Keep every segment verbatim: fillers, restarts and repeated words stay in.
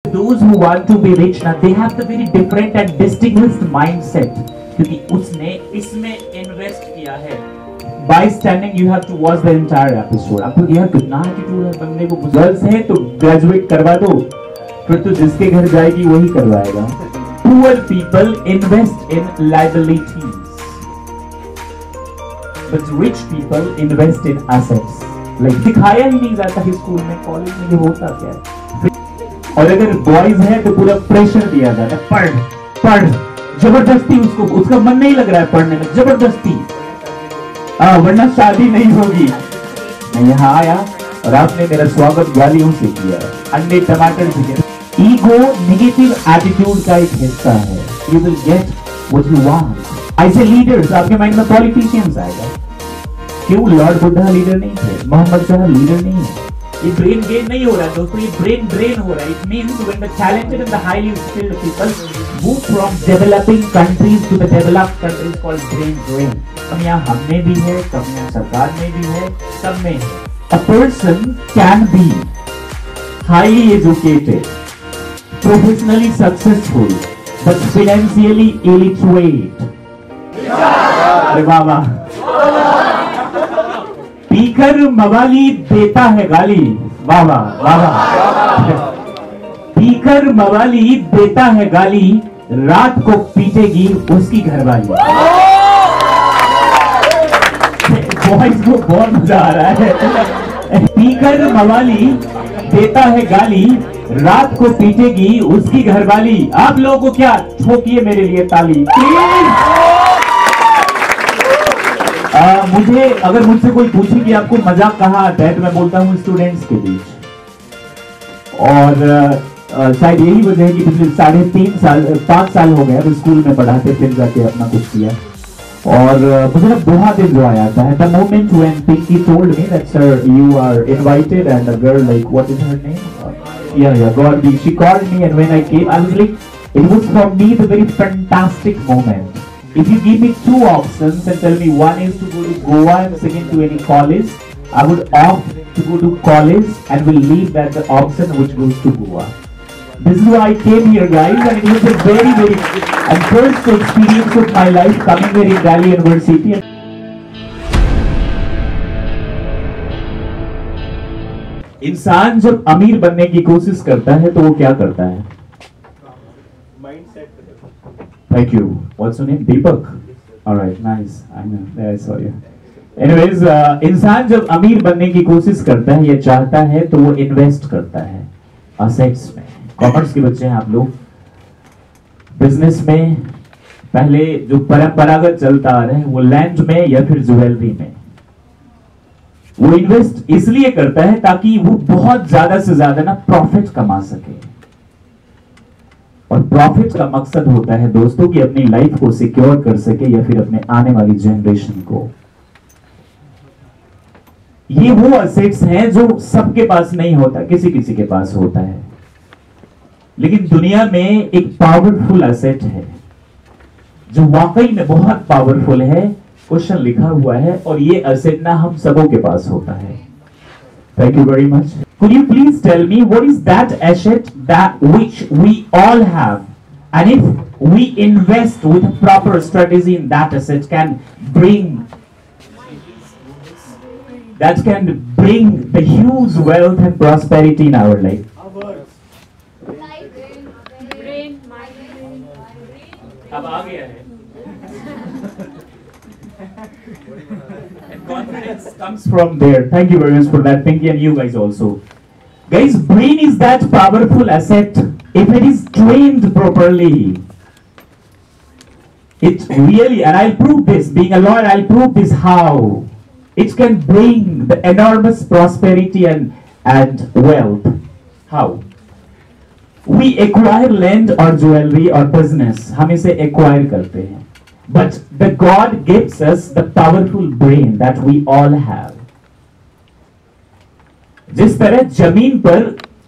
Those who want to be rich now, they have the very different and distinguished mindset. क्योंकि उसने इसमें invest किया है. By standing, you have to watch the entire episode. आपको यह कितना attitude है बंदे को. गर्ल्स है तो ग्रेजुएट करवा दो, फिर तो जिसके घर जाएगी वही करवाएगा. Poor people invest in liabilities, but rich people invest in assets. Like दिखाया ही नहीं जाता है स्कूल में, कॉलेज में ये होता क्या है. और अगर बॉयज है तो पूरा प्रेशर दिया जाता है, पढ़ पढ़ जबरदस्ती. उसको उसका मन नहीं लग रहा है पढ़ने में, जबरदस्ती, हाँ वरना शादी नहीं होगी. मैं यहाँ आया और आपने मेरा स्वागत गालियों से किया, अंडे टमाटर से किया. ईगो नेगेटिव एटीट्यूड का एक हिस्सा है. You will get what you want. ऐसे लीडर्स आपके माइंड में पॉलिटिशियंस आएगा. क्यों लॉर्ड बुद्धा लीडर नहीं थे, मोहम्मद शाह लीडर नहीं है. ये ब्रेन गेन नहीं हो रहा है दोस्तों, ये ब्रेन ड्रेन हो रहा है. It means when the talented and the highly skilled people move from developing countries to the developed countries called brain drain. कमियां हम में भी है, कमियां सरकार में भी है, सब में है. A person can be highly educated, professionally successful, but financially illiterate. अरे वाह वाह. पीकर मवाली देता है गाली. वाह वाह वाह वाह. पीकर मवाली देता है गाली, रात को पीटेगी उसकी घरवाली. बॉयज को बहुत मजा आ रहा है. पीकर मवाली देता है गाली, रात को पीटेगी उसकी घरवाली. आप लोगों को क्या, ठोकिए मेरे लिए ताली प्लीज. आ, मुझे अगर मुझसे कोई पूछे कि आपको मजाक कहाँ आता है तो मैं बोलता हूँ स्टूडेंट्स के बीच. और आ, शायद यही वजह है कि पिछले साढ़े तीन साल पांच साल हो गए स्कूल में पढ़ाते, फिर जाके अपना कुछ किया. और मुझे ना बहुत एंजॉय आता है. The moment when Pinky told me that sir you are invited and a girl like what is her name, yeah yeah God she called me and when I came I was like it was for me the very fantastic moment. If you give me two options and tell me one is to go to Goa and second to any college, I would opt to go to college and will leave that the option which goes to Goa. This is why I came here, guys, and it was a very very and first experience of my life coming here in Delhi University. इंसान जब अमीर बनने की कोशिश करता है तो वो क्या करता है? Thank you. What's your name? Deepak. All right, nice. I know. There I saw you. Anyways, uh, इंसान जब अमीर बनने की कोशिश करता है या चाहता है तो वो इन्वेस्ट करता है असेट्स में. कॉमर्स के बच्चे हैं आप लोग. बिजनेस में पहले जो परंपरागत चलता आ रहा है वो लैंड में या फिर ज्वेलरी में. वो इन्वेस्ट इसलिए करता है ताकि वो बहुत ज्यादा से ज्यादा ना प्रॉफिट कमा सके. और प्रॉफिट का मकसद होता है दोस्तों कि अपनी लाइफ को सिक्योर कर सके या फिर अपने आने वाली जनरेशन को. ये वो असेट्स हैं जो सबके पास नहीं होता, किसी किसी के पास होता है. लेकिन दुनिया में एक पावरफुल असेट है जो वाकई में बहुत पावरफुल है. क्वेश्चन लिखा हुआ है और ये असेट ना हम सबों के पास होता है. Thank you very much. Could you please tell me what is that asset that which we all have, and if we invest with a proper strategy in that asset can bring that can bring the huge wealth and prosperity in our life. अब आ गया है. And confidence comes from there. Thank you very much for that, Pinky, and you guys also. Guys, brain is that powerful asset if it is trained properly. It really, and I'll prove this, being a lawyer, I'll prove this how. It can bring the enormous prosperity and, and wealth. How? We acquire land or jewelry or business. हम इसे acquire करते हैं. But the God gives us the powerful brain that we all have. जिस तरह जमीन पर,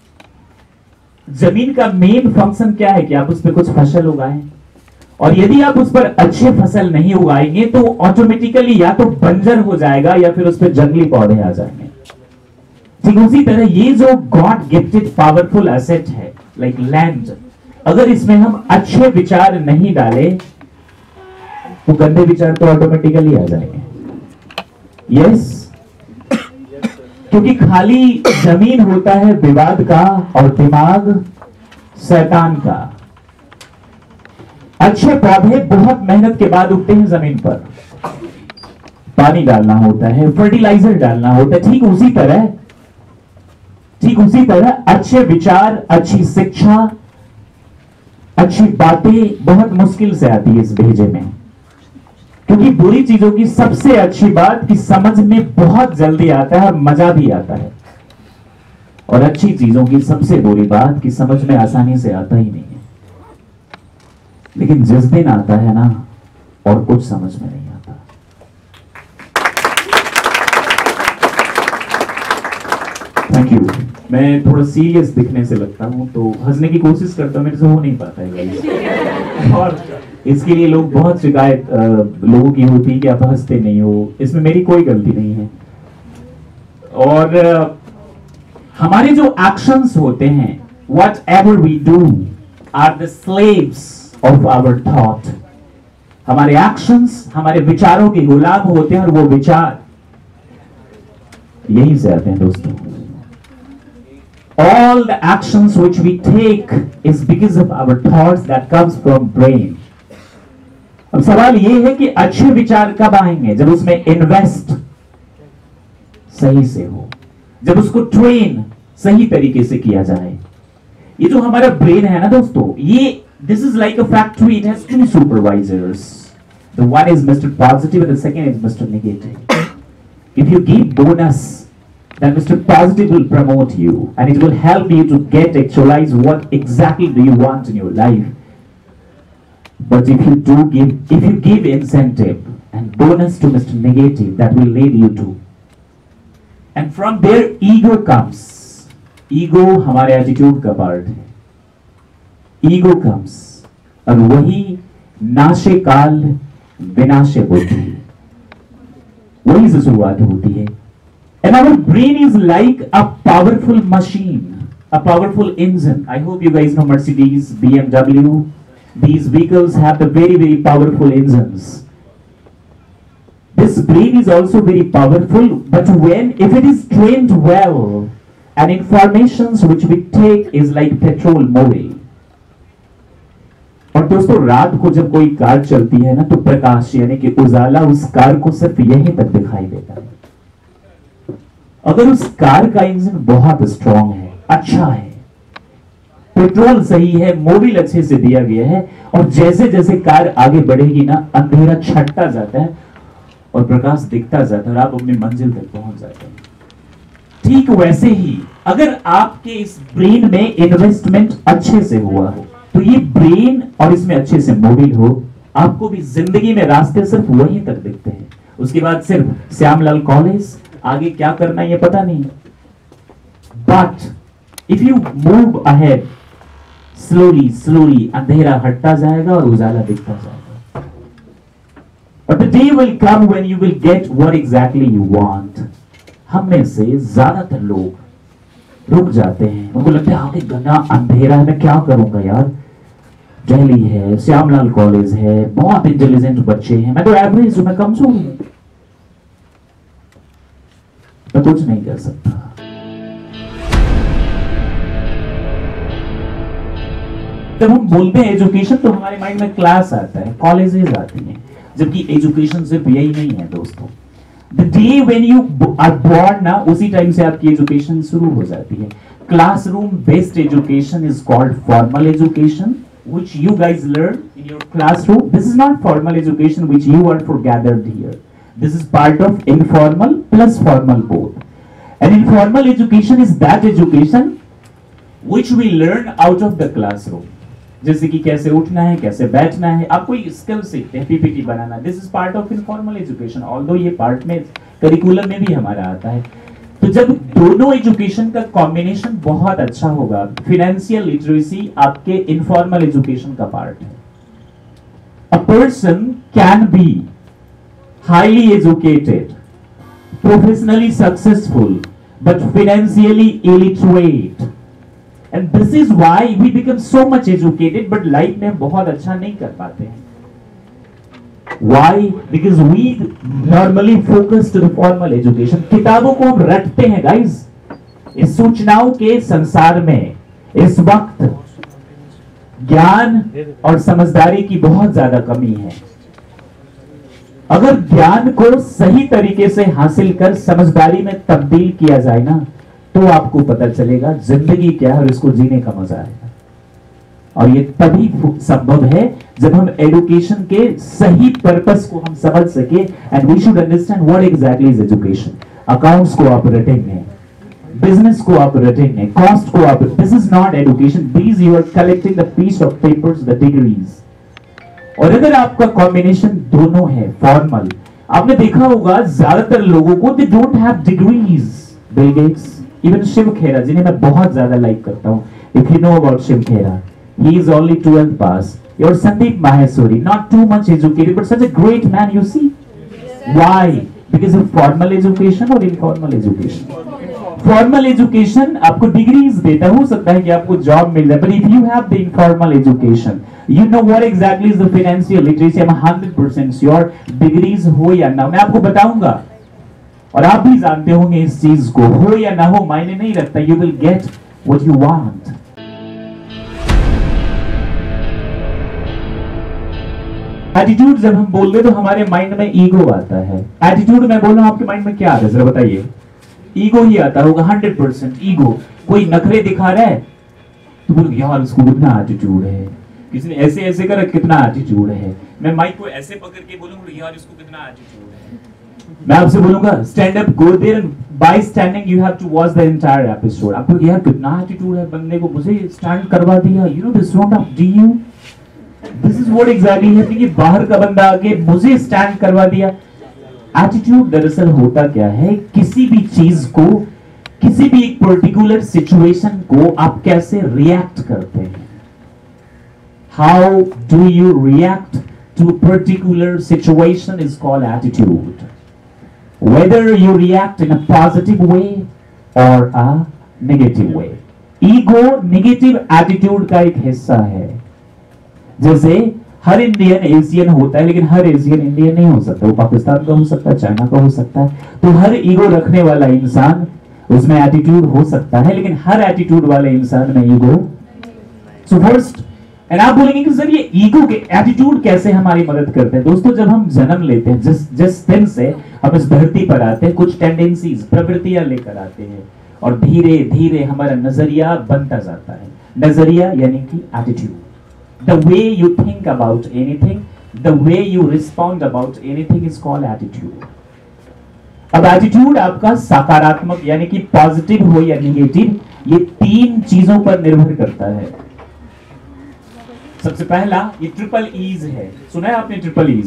जमीन का मेन फंक्शन क्या है कि आप उस पर कुछ फसल उगाएं, और यदि आप उस पर अच्छे फसल नहीं उगाएंगे तो ऑटोमेटिकली या तो बंजर हो जाएगा या फिर उस पर जंगली पौधे आ जाएंगे. ठीक उसी तरह ये जो गॉड गिफ्टेड पावरफुल एसेट है लाइक लैंड, अगर इसमें हम अच्छे विचार नहीं डाले तो गंदे विचार तो ऑटोमेटिकली आ जाएंगे। यस, क्योंकि खाली जमीन होता है विवाद का और दिमाग शैतान का। अच्छे पौधे बहुत मेहनत के बाद उगते हैं जमीन पर, पानी डालना होता है, फर्टिलाइजर डालना होता है। ठीक उसी तरह ठीक उसी तरह अच्छे विचार, अच्छी शिक्षा, अच्छी बातें बहुत मुश्किल से आती है इस भेजे में, क्योंकि बुरी चीजों की सबसे अच्छी बात कि समझ में बहुत जल्दी आता है और मजा भी आता है, और अच्छी चीजों की सबसे बुरी बात कि समझ में आसानी से आता ही नहीं है। लेकिन जिस दिन आता है ना, और कुछ समझ में नहीं आता। Thank you. मैं थोड़ा सीरियस दिखने से लगता हूं तो हंसने की कोशिश करता हूं, मेरे से हो नहीं पाता है। और इसके लिए लोग बहुत शिकायत लोगों की होती है कि आप हंसते नहीं हो। इसमें मेरी कोई गलती नहीं है। और आ, हमारे जो एक्शंस होते हैं, whatever we do are the slaves of our thought. हमारे एक्शंस हमारे विचारों के गुलाम होते हैं, और वो विचार यहीं से आते हैं दोस्तों। All the actions which we take is because of our thoughts that comes from brain. अब सवाल यह है कि अच्छे विचार कब आएंगे? जब उसमें इन्वेस्ट सही से हो, जब उसको ट्रेन सही तरीके से किया जाए। ये जो हमारा ब्रेन है ना दोस्तों, ये this is like a factory. It has two supervisors. The one is Mister Positive and the second is Mister Negative. If you give bonus, then Mister Positive will promote you and it will help you to get actualize what exactly do you want in your life. But if you do give, if you give incentive and bonus to Mister Negative, that will lead you to, and from there ego comes. Ego हमारे attitude का part है। Ego comes, और वही नाशे काल विनाशे बुद्धि, वही से शुरुआत होती है। And our brain is like a powerful machine, a powerful engine. I hope you guys know Mercedes, B M W. These vehicles have the very, very powerful engines. This brain is also very powerful, but when, if it is trained well, and informations which we take is like petrol mobile. और दोस्तों, रात को जब कोई car चलती है ना, तो प्रकाश यानी कि उजाला उस कार को सिर्फ यहीं तक दिखाई देता है। अगर उस कार का इंजन बहुत स्ट्रांग है, अच्छा है, पेट्रोल सही है, मोबिल अच्छे से दिया गया है, और जैसे जैसे कार आगे बढ़ेगी ना, अंधेरा छटता जाता है और प्रकाश दिखता जाता है और आप अपनी मंजिल तक पहुंच जाते हैं। ठीक वैसे ही अगर आपके इस ब्रेन में इन्वेस्टमेंट अच्छे से हुआ हो, तो ये ब्रेन और इसमें अच्छे से मोबिल हो, आपको भी जिंदगी में रास्ते सिर्फ वहीं तक दिखते हैं। उसके बाद सिर्फ श्यामलाल कॉलेज, आगे क्या करना है ये पता नहीं। But if you move ahead slowly slowly, अंधेरा हटता जाएगा और उजाला दिखता जाएगा। But the day will come when you will get what exactly you want. हम में से ज्यादातर लोग रुक जाते हैं, उनको लगता है आगे घना अंधेरा है, मैं क्या करूंगा यार, दिल्ली है, श्यामलाल कॉलेज है, बहुत इंटेलिजेंट बच्चे हैं, मैं तो एवरेज हूं, मैं कमजोर हूं, मैं कुछ नहीं कर सकता। जब हम बोलते हैं एजुकेशन, तो हमारे माइंड में क्लास आता है, कॉलेजेस आती हैं, जबकि एजुकेशन सिर्फ यही नहीं है दोस्तों। The day when you are born ना, उसी टाइम से आपकी एजुकेशन शुरू हो जाती है। Classroom based education is called formal education, which you guys learn in your classroom. This is not formal education which you are for gathered here. This is part of informal plus formal both. And informal education is that education which we learn out of the classroom. जैसे कि कैसे उठना है, कैसे बैठना है, आप कोई स्किल सीखते हैं, पीपीटी बनाना। This is part of informal education, although ये पार्ट में करिकुलम में भी हमारा आता है। तो जब दोनों एजुकेशन का कॉम्बिनेशन बहुत अच्छा होगा, फाइनेंशियल लिटरेसी आपके इनफॉर्मल एजुकेशन का पार्ट है। A person can be highly educated, professionally successful, but financially illiterate. And this is why we become so much educated but life में बहुत अच्छा नहीं कर पाते हैं. Why? Because we normally focus to the formal education. किताबों को हम रटते हैं guys. इस सूचनाओं के संसार में इस वक्त ज्ञान और समझदारी की बहुत ज्यादा कमी है. अगर ज्ञान को सही तरीके से हासिल कर समझदारी में तब्दील किया जाए ना, तो आपको पता चलेगा जिंदगी क्या है और इसको जीने का मजा आएगा. और ये तभी संभव है जब हम एजुकेशन के सही पर्पस को हम समझ सके. And we should understand what exactly is education. Accounts को आप रटेंगे, बिजनेस को आप रटेंगे, कॉस्ट को आप, this is not education. These you are collecting the piece of papers, the degrees. और अगर आपका कॉम्बिनेशन दोनों है फॉर्मल, आपने देखा होगा ज्यादातर लोगों को they don't have degrees. Bill Gates, even Shiv Khera जिन्हें मैं बहुत ज्यादा लाइक करता हूं, if you know about Shiv Khera, he is only twelfth pass. Your Sandeep Maheshwari, not too much educated but such a great man, you see. Why? Because of formal education or informal education. Formal education आपको degrees देता, हो सकता है कि आपको job मिल जाए, but if you have the informal education, you know what exactly is the financial literacy. I'm one hundred percent sure degrees हो या ना, मैं आपको बताऊंगा और आप भी जानते होंगे इस चीज को, हो या ना हो मायने नहीं रखता. You will get what you want. Attitude जब हम बोल रहे तो हमारे माइंड में ईगो आता है. एटीट्यूड मैं बोल रहा हूं, आपके माइंड में क्या आता है जरा बताइए. ईगो ही आता होगा, हंड्रेड परसेंट ईगो. कोई नखरे दिखा रहा है तो बोलो यार उसको कितना एटीट्यूड है, किसी ने ऐसे ऐसे करा कितना एटीट्यूड है. मैं माइक को ऐसे पकड़ के बोलूंगा यार इसको कितना एटीट्यूड है. मैं आपसे बोलूंगा stand up, go there and by standing you have to watch the entire episode. आप यार कितना एटीट्यूड है बंदे को, मुझे स्टैंड करवा दिया. You know this not of the you. This is what exactly है कि बाहर का बंदा आके मुझे स्टैंड करवा दिया. एटीट्यूड दरअसल होता क्या है, किसी भी चीज को, किसी भी एक पर्टिकुलर सिचुएशन को आप कैसे रिएक्ट करते हैं. How do you react to particular situation is called attitude. Whether you react in a positive way और a negative way. Ego negative attitude का एक हिस्सा है. जैसे हर इंडियन एशियन होता है लेकिन हर एशियन इंडियन नहीं हो सकता. वो पाकिस्तान का हो सकता है, चाइना का हो सकता है. तो हर ईगो रखने वाला इंसान, उसमें एटीट्यूड हो सकता है लेकिन हर एटीट्यूड वाले इंसान में ईगो. सो फर्स्ट, एंड आप बोलेंगे कि सर ये ईगो के एटीट्यूड कैसे हमारी मदद करते हैं. दोस्तों जब हम जन्म लेते हैं, जिस जिस दिन से हम इस धरती पर आते हैं, कुछ टेंडेंसीज, प्रवृत्तियां लेकर आते हैं और धीरे धीरे हमारा नजरिया बनता जाता है. नजरिया यानी कि attitude. The way you think about anything, the way you respond about anything is called attitude. अब एटीट्यूड आपका सकारात्मक यानी कि पॉजिटिव हो या नेगेटिव, ये तीन चीजों पर निर्भर करता है. सबसे पहला ये ट्रिपल ईज है. सुना है आपने ट्रिपल ईज?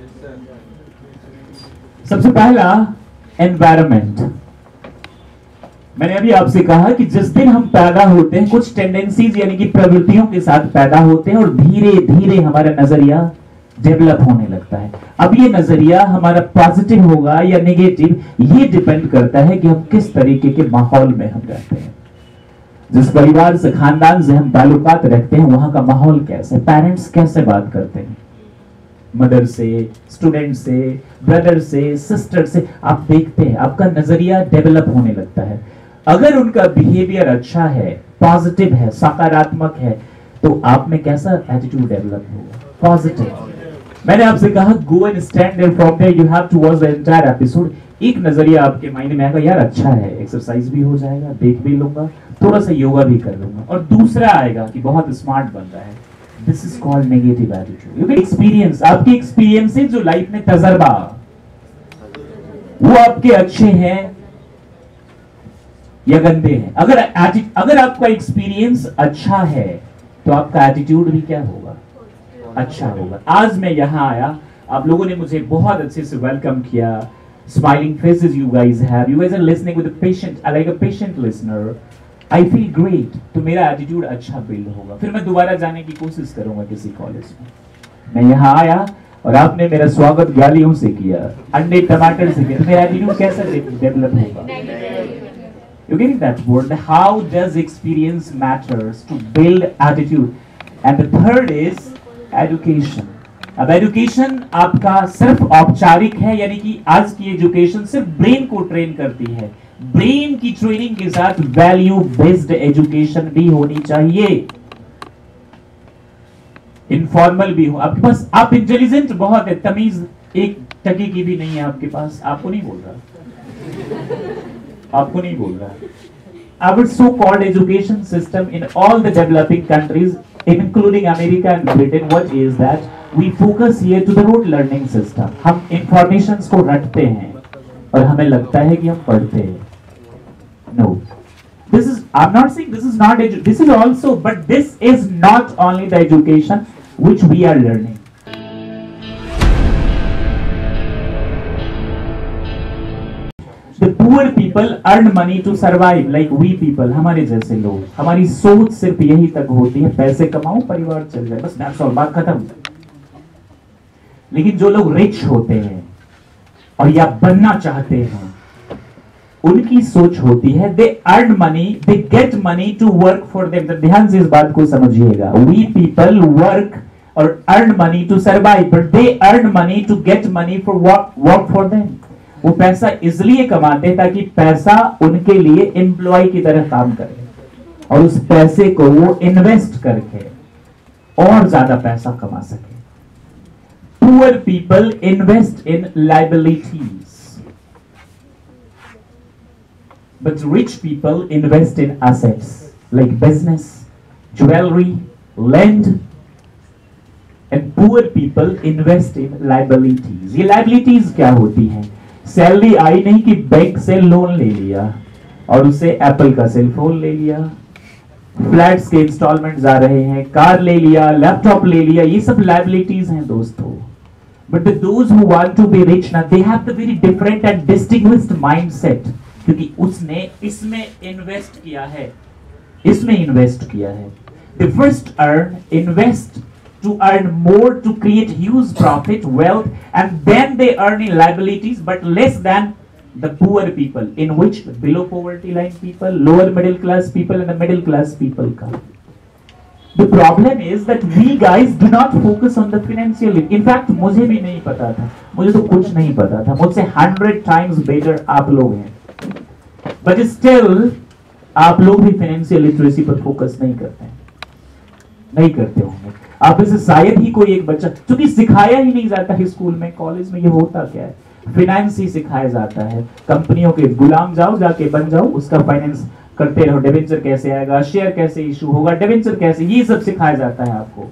सबसे पहला एनवायरमेंट. मैंने अभी आपसे कहा कि जिस दिन हम पैदा होते हैं कुछ टेंडेंसीज यानी कि प्रवृत्तियों के साथ पैदा होते हैं और धीरे धीरे हमारा नजरिया डेवलप होने लगता है. अब ये नजरिया हमारा पॉजिटिव होगा या नेगेटिव, ये डिपेंड करता है कि हम किस तरीके के माहौल में हम रहते हैं. जिस परिवार से, खानदान से हम ताल्लुकात रखते हैं वहां का माहौल कैसे, पेरेंट्स कैसे बात करते हैं, मदर से, स्टूडेंट से, ब्रदर से, सिस्टर से, आप देखते हैं आपका नजरिया डेवलप होने लगता है. अगर उनका बिहेवियर अच्छा है, पॉजिटिव है, सकारात्मक है, तो आप में कैसा एटीट्यूड डेवलप होगा? पॉजिटिव. मैंने आपसे कहा go and stand there, from there you have to watch the entire episode. एक नजरिया आपके माइंड में आएगा, यार अच्छा है, एक्सरसाइज भी हो जाएगा, देख भी लूंगा, थोड़ा सा योगा भी कर लूंगा. और दूसरा आएगा कि बहुत स्मार्ट बन रहा है. This is called negative attitude. You can experience, आपके एक्सपीरियंसेस जो लाइफ में तजर्बा, वो आपके अच्छे हैं या गंदे हैं. अगर अगर आपका एक्सपीरियंस अच्छा है तो आपका एटीट्यूड भी क्या होगा? अच्छा होगा. आज मैं यहां आया, आप लोगों ने मुझे बहुत अच्छे से वेलकम किया. Smiling faces you guys have, you guys are listening with a patient, I like a patient listener. I feel great. तो मेरा एटीट्यूड अच्छा बिल्ड होगा. फिर मैं दोबारा जाने की कोशिश करूंगा किसी कॉलेज में. मैं यहां आया और आपने मेरा स्वागत गालियों से किया, अंडे टमाटर से किया, तो मेरा एटीट्यूड कैसा डेवलप होगा? You getting that word? How does experience matters to build attitude? And the third is education. अब एजुकेशन आपका सिर्फ औपचारिक है, यानी कि आज की एजुकेशन सिर्फ ब्रेन को ट्रेन करती है। ब्रेन की ट्रेनिंग के साथ वैल्यू बेस्ड एजुकेशन भी होनी चाहिए, इनफॉर्मल भी हो। आपके पास, आप इंटेलिजेंट बहुत है, तमीज एक टकी की भी नहीं है आपके पास। आपको नहीं बोल रहा, आपको नहीं बोल रहा। Our so-called education system in all the developing countries, including America and Britain, what is that? We focus here to the rote learning system. हम informations को रटते हैं और हमें लगता है कि हम पढ़ते हैं। No, this is, I'm not saying this is not edu- this is also, but this is not only the education which we are learning. The poor people earn money to survive, like we people, हमारे जैसे लोग, हमारी सोच सिर्फ यही तक होती है, पैसे कमाओ परिवार चल जाए, बस that's all, बात खत्म। लेकिन जो लोग रिच होते हैं और या बनना चाहते हैं, उनकी सोच होती है they earn money, they get money to work for them. ध्यान से इस बात को समझिएगा, वी पीपल वर्क और earn money to survive, but they earn money to get money for work for them. वो पैसा इसलिए कमाते हैं ताकि पैसा उनके लिए एम्प्लॉय की तरह काम करे और उस पैसे को वो इन्वेस्ट करके और ज्यादा पैसा कमा सके। Poor people invest in liabilities, but rich people invest in assets like business, jewelry, land, and poor people invest in liabilities. ये liabilities क्या होती हैं? सैलरी आई नहीं कि बैंक से लोन ले लिया और उससे एप्पल का सेल फोन ले लिया, फ्लैट्स के इंस्टॉलमेंट्स आ रहे हैं, कार ले लिया, लैपटॉप ले लिया, ये सब लायबिलिटीज हैं दोस्तों। But those who want to be rich ना, they have the very different and distinguished mindset, क्योंकि उसने इसमें इन्वेस्ट किया है, इसमें इन्वेस्ट किया है। The first earn, invest to earn more, to create huge profit, wealth, and then they earn in liabilities, but less than the poor people, in which below poverty line people, lower middle class people, and the middle class people come. The problem is that we guys do not focus on the financial. In fact, मुझे भी नहीं पता था, मुझे तो कुछ नहीं पता था, मुझसे hundred times better आप लोग हैं, but still आप लोग भी financial literacy पर focus नहीं करते हैं, नहीं करते होंगे। आप इसे शायद ही कोई एक बच्चा, क्योंकि सिखाया ही नहीं जाता है स्कूल में, कॉलेज में, ये होता क्या है, फाइनेंस ही सिखाया जाता है। कंपनियों के गुलाम जाओ, जाके बन जाओ, उसका फाइनेंस करते रहो, डिवेंचर कैसे आएगा, शेयर कैसे इशू होगा, डिवेंचर कैसे, ये सब सिखाया जाता है आपको।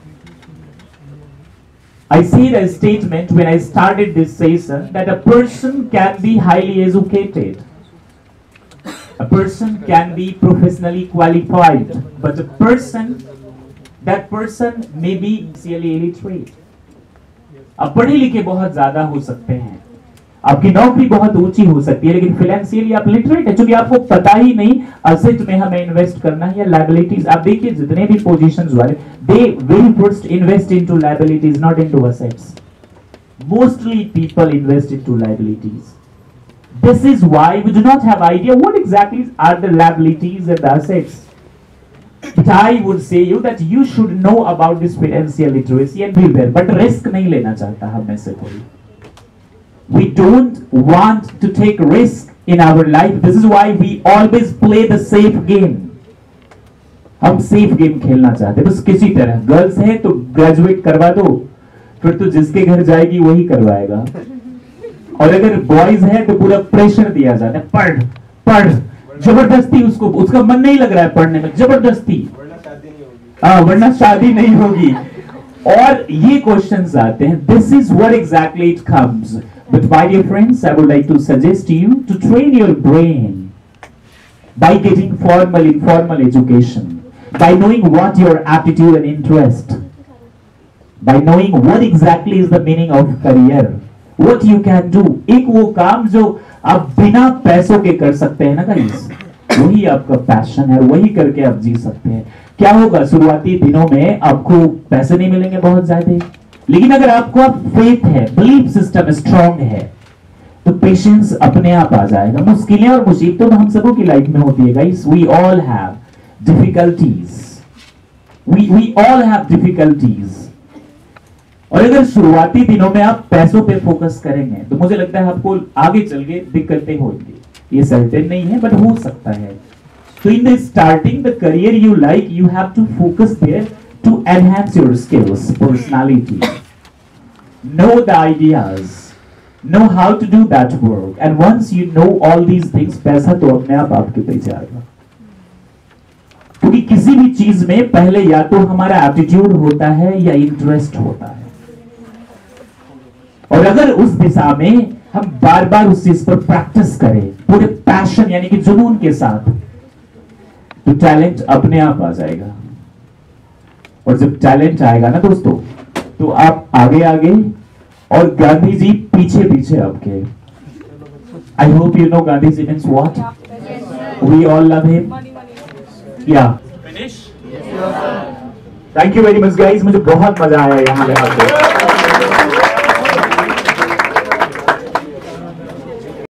I said a statement when I started this session that a person can be highly educated, a person can be professionally qualified, but a person that person may be really illiterate. आप पढ़े लिखे बहुत ज्यादा हो सकते हैं, आपकी नौकरी बहुत ऊंची हो सकती है, लेकिन फाइनेंशियली आप लिटरेट है, क्योंकि आपको पता ही नहीं असेट में हमें इन्वेस्ट करना है या लायबिलिटीज। आप देखिए जितने भी पोजीशंस वाले, they very first invest into liabilities, not into assets. Mostly people invest into liabilities. This is why we do not have idea what exactly are the liabilities and the assets. But I would say you that you should know about this financial literacy and be aware. But risk नहीं लेना चाहता हम में से कोई. We don't want to take risk in our life. This is why we always play the safe game. हम safe game खेलना चाहते हैं, बस किसी तरह। गर्ल्स है तो ग्रेजुएट करवा दो, फिर तो जिसके घर जाएगी वही करवाएगा। और अगर बॉयज है तो पूरा प्रेशर दिया जाता है, पढ़ पढ़, जबरदस्ती, उसको उसका मन नहीं लग रहा है पढ़ने में, जबरदस्ती, हाँ वरना शादी नहीं होगी। और ये क्वेश्चंस आते हैं, this is what exactly it comes. But my dear friends, I would like to suggest you to train your brain by getting formal informal education, by knowing what your aptitude and interest, by knowing what exactly is the meaning of career, what you can do। एक वो काम जो आप बिना पैसों के कर सकते हैं ना गाइस, वही आपका पैशन है, वही करके आप जी सकते हैं। क्या होगा, शुरुआती दिनों में आपको पैसे नहीं मिलेंगे बहुत ज्यादा, लेकिन अगर आपको आप फेथ है, बिलीफ सिस्टम स्ट्रांग है, तो पेशेंस अपने आप आ जाएगा। मुश्किलें और मुसीबतों तो हम सबों की लाइफ में होती है guys, we all have difficulties, we we all have difficulties. और अगर शुरुआती दिनों में आप पैसों पे फोकस करेंगे तो मुझे लगता है आपको आगे चल के दिक्कतें होंगी, ये सर्टेन नहीं है बट हो सकता है। तो in the starting the career you like, you have to focus there to enhance your skills, personality, know the ideas, know how to do that work, and once you know all these things, पैसा तो अपने आप आपके पीछे आएगा। क्योंकि किसी भी चीज में पहले या तो हमारा एप्टीट्यूड होता है या इंटरेस्ट होता है, और अगर उस दिशा में हम बार बार उस चीज पर प्रैक्टिस करें पूरे पैशन यानी कि जुनून के साथ, तो टैलेंट अपने आप आ जाएगा। और जब टैलेंट आएगा ना दोस्तों, तो आप आगे आगे और गांधी जी पीछे पीछे आपके। I hope you know Gandhi ji means what, we all love him. Yeah finish, thank you very much guys, मुझे बहुत मजा आया यहाँ पे आके।